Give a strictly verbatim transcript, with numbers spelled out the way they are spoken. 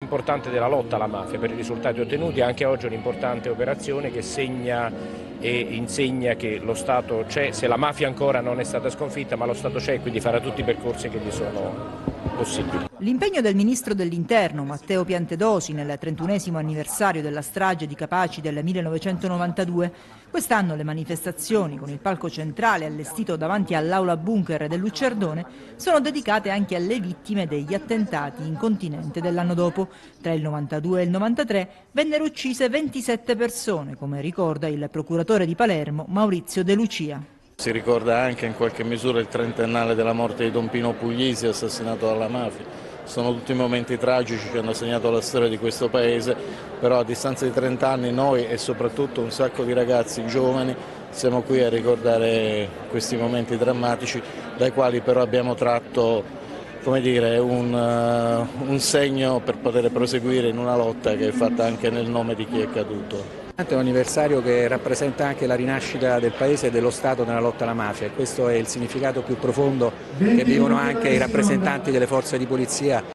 importante della lotta alla mafia per i risultati ottenuti, anche oggi è un'importante operazione che segna e insegna che lo Stato c'è, se la mafia ancora non è stata sconfitta, ma lo Stato c'è e quindi farà tutti i percorsi che gli sono possibili. L'impegno del ministro dell'Interno Matteo Piantedosi nel trentunesimo anniversario della strage di Capaci del millenovecentonovantadue. Quest'anno le manifestazioni, con il palco centrale allestito davanti all'aula bunker del Luccerdone, sono dedicate anche alle vittime degli attentati in continente dell'anno dopo. Tra il novantadue e il novantatré vennero uccise ventisette persone, come ricorda il procuratore di Palermo Maurizio De Lucia. Si ricorda anche in qualche misura il trentennale della morte di Don Pino Puglisi, assassinato dalla mafia. Sono tutti momenti tragici che hanno segnato la storia di questo paese, però a distanza di trenta anni noi e soprattutto un sacco di ragazzi giovani siamo qui a ricordare questi momenti drammatici, dai quali però abbiamo tratto, come dire, un, uh, un segno per poter proseguire in una lotta che è fatta anche nel nome di chi è caduto. È un anniversario che rappresenta anche la rinascita del Paese e dello Stato nella lotta alla mafia, e questo è il significato più profondo che vivono anche i rappresentanti delle forze di polizia.